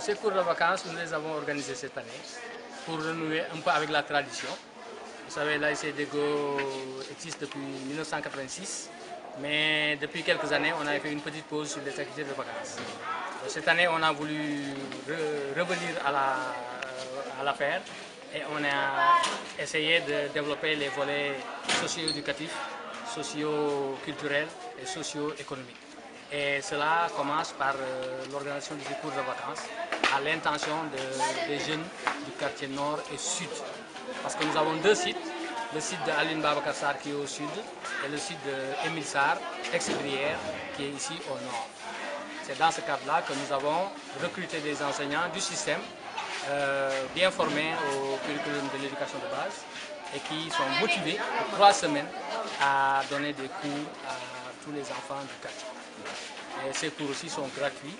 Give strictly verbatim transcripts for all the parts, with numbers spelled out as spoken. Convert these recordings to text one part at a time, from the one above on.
ces cours de vacances, nous les avons organisés cette année pour renouer un peu avec la tradition. Vous savez, l'A S C Deggo existe depuis mille neuf cent quatre-vingt-six, mais depuis quelques années, on a fait une petite pause sur les activités de vacances. Cette année, on a voulu re revenir à la, à l'affaire et on a essayé de développer les volets socio-éducatifs, socio-culturels et socio-économiques. Et cela commence par euh, l'organisation des cours de vacances à l'intention de, des jeunes du quartier nord et sud. Parce que nous avons deux sites, le site de Aline Babacar Sarr qui est au sud et le site de Émile Sarr, ex-Brière, qui est ici au nord. C'est dans ce cadre-là que nous avons recruté des enseignants du système euh, bien formés au curriculum de l'éducation de base et qui sont motivés pour trois semaines à donner des cours à tous les enfants du quartier. Et ces cours aussi sont gratuits.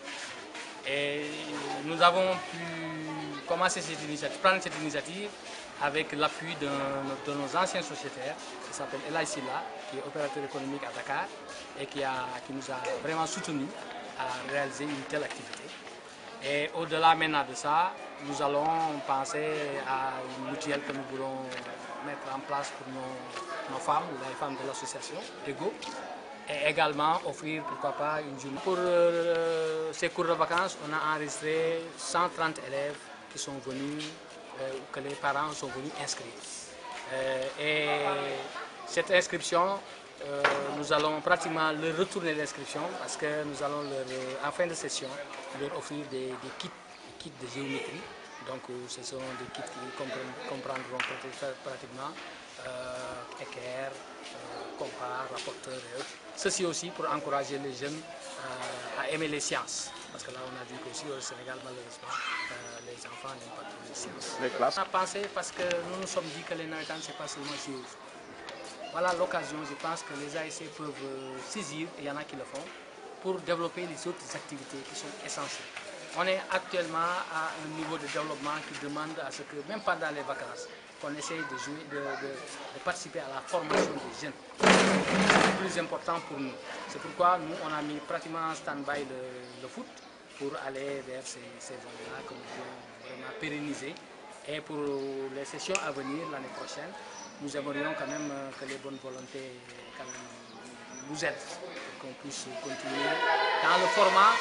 Et nous avons pu commencer cette initiative, prendre cette initiative avec l'appui de, de nos anciens sociétaires qui s'appelle Elay Silla, qui est opérateur économique à Dakar et qui, a, qui nous a vraiment soutenus à réaliser une telle activité. Et au-delà maintenant de ça, nous allons penser à une mutuelle que nous voulons mettre en place pour nos, nos femmes, les femmes de l'association Deggo, et également offrir, pourquoi pas, une journée. Pour euh, ces cours de vacances, on a enregistré cent trente élèves qui sont venus, euh, que les parents sont venus inscrire. Euh, et cette inscription, euh, nous allons pratiquement leur retourner l'inscription parce que nous allons, leur, en fin de session, leur offrir des, des, kits, des kits de géométrie. Donc ce sont des kits qui comprendront pratiquement euh, équerre, euh, compas, rapporteur et autres. Ceci aussi pour encourager les jeunes euh, à aimer les sciences. Parce que là on a vu qu'aussi au Sénégal malheureusement euh, les enfants n'aiment pas trop les sciences. Les classes. On a pensé parce que nous nous sommes dit que les navétanes c'est pas seulement jouer au foot. Voilà l'occasion, je pense que les A S C peuvent euh, saisir, et il y en a qui le font, pour développer les autres activités qui sont essentielles. On est actuellement à un niveau de développement qui demande à ce que, même pendant les vacances, qu'on essaye de, jouer, de, de, de participer à la formation des jeunes. C'est le plus important pour nous. C'est pourquoi nous, on a mis pratiquement en stand-by le, le foot pour aller vers ces, ces zones-là que nous voulons vraiment pérenniser. Et pour les sessions à venir l'année prochaine, nous aimerions quand même que les bonnes volontés quand même nous aident pour qu'on puisse continuer dans le format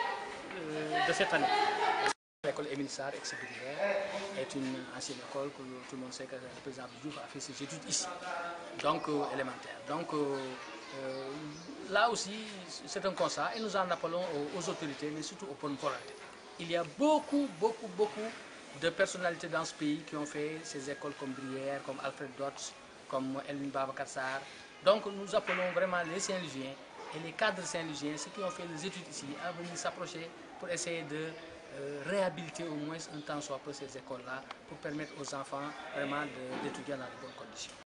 de cette année. L'école Émile Sarr, ex-Brière, est une ancienne école que tout le monde sait que le président Diouf a fait ses études ici, donc euh, élémentaire. Donc euh, euh, là aussi, c'est un constat et nous en appelons aux, aux autorités, mais surtout aux bonnes volontés. Il y a beaucoup, beaucoup, beaucoup de personnalités dans ce pays qui ont fait ces écoles comme Brière, comme Alfred Dodds, comme Aline Babacar Sarr. Donc nous appelons vraiment les Saint-Louisiens et les cadres saint-louisiens, ceux qui ont fait les études ici, à venir s'approcher pour essayer de euh, réhabiliter au moins un temps soit peu ces écoles-là, pour permettre aux enfants vraiment d'étudier dans de bonnes conditions.